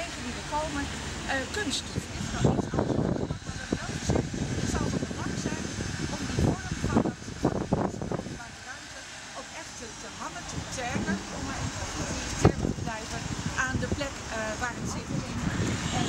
wegen die er komen kunststof. Dit is wel iets anders. Maar we hebben wel gezegd, het zou van belang zijn om die vorm van de openbare ruimte ook echt te hangen, te taggen, om maar even op die termen te blijven, aan de plek waar het zit. En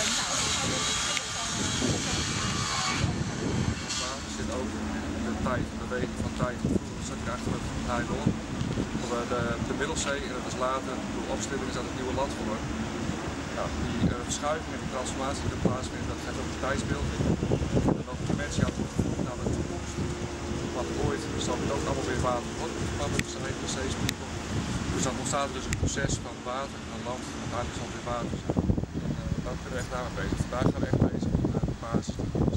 zit ook de tijd, de beweging van tijd. Vroeger zat je eigenlijk van nylon. De Middelzee en dat is later, door opsplitting is dat het nieuwe land geworden. Ja, die verschuiving en die transformatie die er plaatsvindt, dat geeft ook een tijdsbeeld. En ook een dimensie aan toegevoegd naar de toekomst. Want ooit zal het ook allemaal weer water worden, maar het is alleen de zeespiegel. Dus dan ontstaat er dus een proces van water naar land, en uiteindelijk zal het weer water zijn. En dan kunnen we echt daarmee bezig. Vandaag gaan we echt bezig met de basis.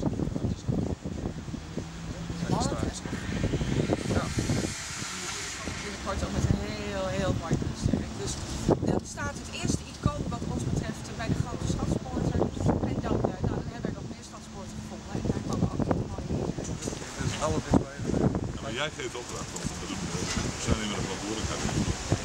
Binnenkort ook met een heel mooi kunstwerk. Dus dat staat het eerste icoon wat ons betreft bij de grote stadspoorten. En dan hebben we nog meer stadspoorten gevonden. En daar komen ook nog mooie Dus alles is bij. Ja, maar jij geeft opdracht om te doen. We zijn in een verantwoordelijkheid.